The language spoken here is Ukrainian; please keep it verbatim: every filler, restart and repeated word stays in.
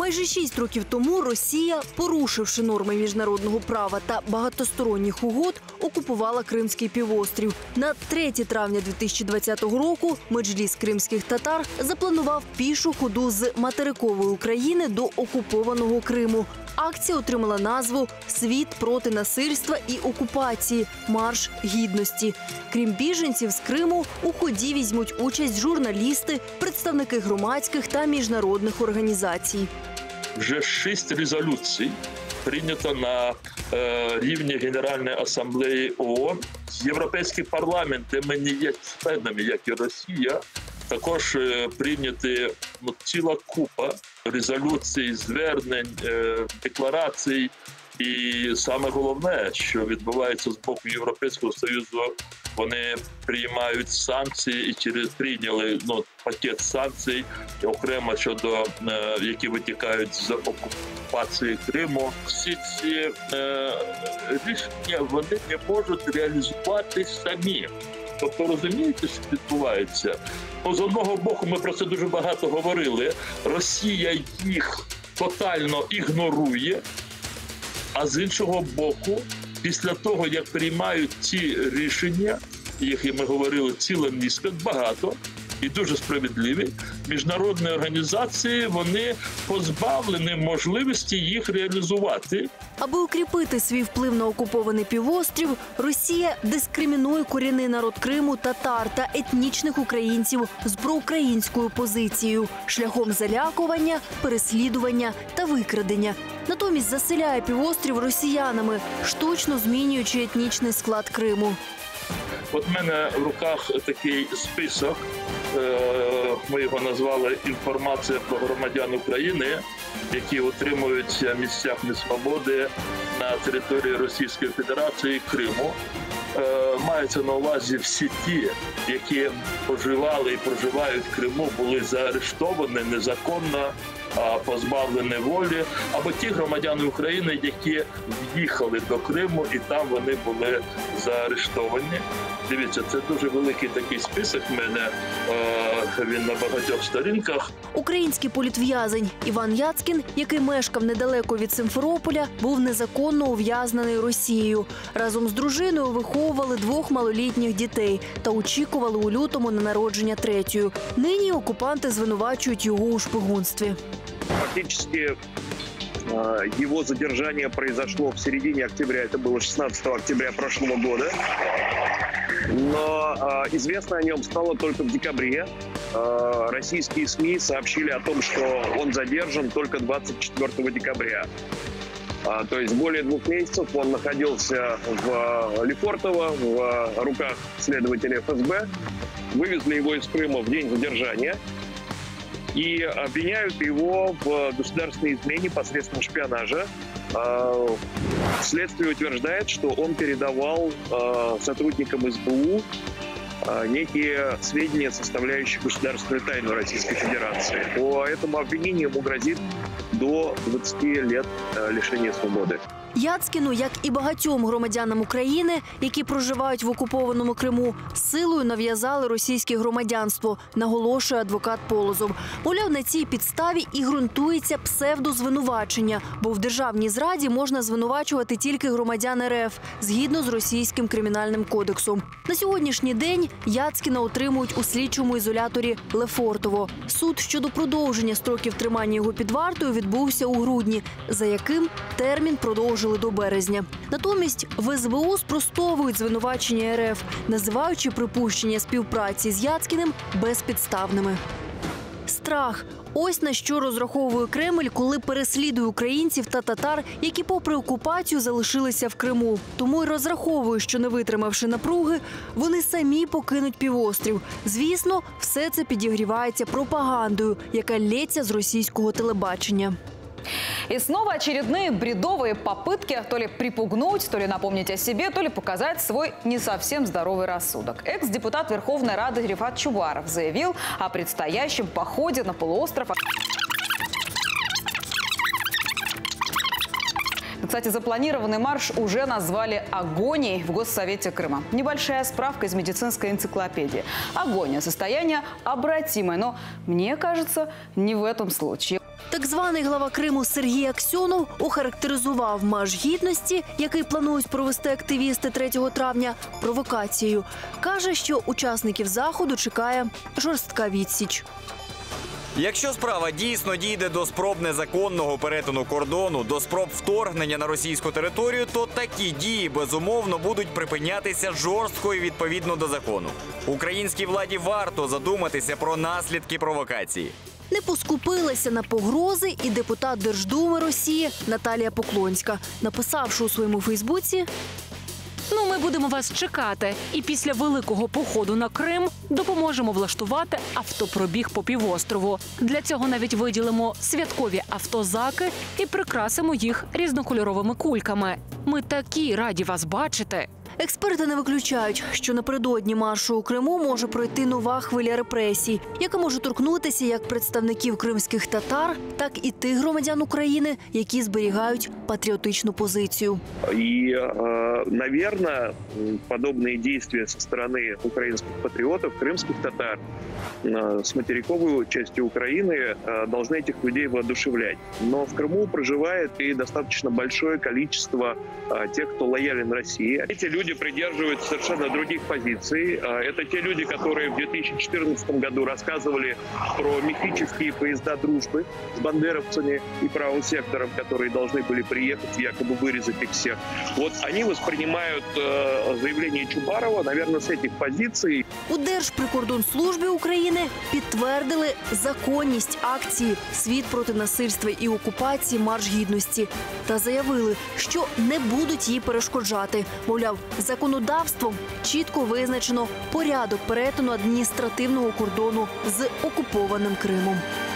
Майже шість років тому Росія, порушивши норми міжнародного права та багатосторонніх угод, окупувала Кримський півострів. На третє травня дві тисячі двадцятого року Меджліс кримських татар запланував пішу ходу з материкової України до окупованого Криму. Акція отримала назву «Світ проти насильства і окупації. Марш гідності». Крім біженців з Криму, у ході візьмуть участь журналісти, представники громадських та міжнародних організацій. Вже шість резолюцій прийнято на е, рівні Генеральної асамблеї ООН. Європейський парламент, де ми не є членами, як і Росія, також е, прийняти ну, ціла купа резолюцій, звернень, е, декларацій. І саме головне, що відбувається з боку Європейського Союзу, вони приймають санкції і через прийняли ну, пакет санкцій окремо щодо е, які витікають з окупації Криму. Всі ці е, рішення вони не можуть реалізувати самі. Тобто розумієте, що відбувається? Ну, з одного боку, ми про це дуже багато говорили. Росія їх тотально ігнорує. А з іншого боку, після того, як приймають ці рішення, їх, ми говорили, ціла низка, багато і дуже справедливі, міжнародні організації, вони позбавлені можливості їх реалізувати. Аби укріпити свій вплив на окупований півострів, Росія дискримінує корінний народ Криму, татар та етнічних українців з проукраїнською позицією, шляхом залякування, переслідування та викрадення. Натомість заселяє півострів росіянами, штучно змінюючи етнічний склад Криму. От в мене в руках такий список, ми його назвали «Інформація про громадян України», які отримують місцях несвободи на території Російської Федерації, Криму. Мається на увазі всі ті, які поживали і проживають в Криму, були заарештовані незаконно, позбавлені волі, або ті громадяни України, які в'їхали до Криму і там вони були заарештовані. Дивіться, це дуже великий такий список в мене, він на багатьох сторінках. Український політв'язень Іван Яцкін, який мешкав недалеко від Симферополя, був незаконно ув'язнений Росією. Разом з дружиною виховували двох малолітніх дітей та очікували у лютому на народження третьої. Нині окупанти звинувачують його у шпигунстві. Фактически его задержание произошло в середине октября, это было шестнадцатого октября прошлого года. Но э, известно о нем стало только в декабре. Э, российские СМИ сообщили о том, что он задержан только двадцать четвёртого декабря. Э, то есть более двух месяцев он находился в Лефортово, в руках следователей эф эс бэ. Вывезли его из Крыма в день задержания. И обвиняют его в государственной измене посредством шпионажа. Следствие утверждает, что он передавал сотрудникам эс бэ у некие сведения, составляющие государственную тайну Российской Федерации. По этому обвинению ему грозит до двадцати лет лишения свободи. Яцкіну, як і багатьом громадянам України, які проживають в окупованому Криму, силою нав'язали російське громадянство, наголошує адвокат Полозов. Мовляв, на цій підставі і ґрунтується псевдозвинувачення, бо в державній зраді можна звинувачувати тільки громадян ер еф, згідно з російським кримінальним кодексом. На сьогоднішній день Яцкіна утримують у слідчому ізоляторі Лефортово. Суд щодо продовження строків тримання його під вартою відбувся у грудні, за яким термін продовжує до березня. Натомість в ес бе у спростовують звинувачення ер еф, називаючи припущення співпраці з Яцкіним безпідставними. Страх – ось на що розраховує Кремль, коли переслідує українців та татар, які попри окупацію залишилися в Криму. Тому й розраховує, що не витримавши напруги, вони самі покинуть півострів. Звісно, все це підігрівається пропагандою, яка лється з російського телебачення. И снова очередные бредовые попытки то ли припугнуть, то ли напомнить о себе, то ли показать свой не совсем здоровый рассудок. Экс-депутат Верховной Рады Рифат Чубаров заявил о предстоящем походе на полуостров. Кстати, запланированный марш уже назвали «Агонией» в Госсовете Крыма. Небольшая справка из медицинской энциклопедии. Агония – состояние обратимое, но, мне кажется, не в этом случае. Так званий глава Криму Сергій Аксьонов охарактеризував марш гідності, який планують провести активісти третього травня, провокацією. Каже, що учасників заходу чекає жорстка відсіч. Якщо справа дійсно дійде до спроб незаконного перетину кордону, до спроб вторгнення на російську територію, то такі дії, безумовно, будуть припинятися жорстко і відповідно до закону. Українській владі варто задуматися про наслідки провокації. Не поскупилася на погрози і депутат Держдуми Росії Наталія Поклонська, написавши у своєму Фейсбуці: Ну, ми будемо вас чекати. І після великого походу на Крим допоможемо влаштувати автопробіг по півострову. Для цього навіть виділимо святкові автозаки і прикрасимо їх різнокольоровими кульками. Ми такі раді вас бачити. Експерти не виключають, що напередодні маршу у Криму може пройти нова хвиля репресій, яка може торкнутися як представників кримських татар, так і тих громадян України, які зберігають патріотичну позицію. И, наверное, подобные действия со стороны украинских патриотов, крымских татар с материковой части Украины должны этих людей воодушевлять. Но в Крыму проживает и достаточно большое количество тех, кто лоялен России. Эти люди придерживаются совершенно других позиций. Это те люди, которые в две тысячи четырнадцатом году рассказывали про мифические поезда дружбы с бандеровцами и правым сектором, которые должны были приехать и якобы вырезать их всех. Вот они воспринимают заявление Чубарова, наверное, с этих позиций. У Держприкордонслужбі України підтвердили законність акції «Світ проти насильства і окупації. Марш гідності» та заявили, що не будуть їй перешкоджати. Мовляв, законодавством чітко визначено порядок перетину адміністративного кордону з окупованим Кримом.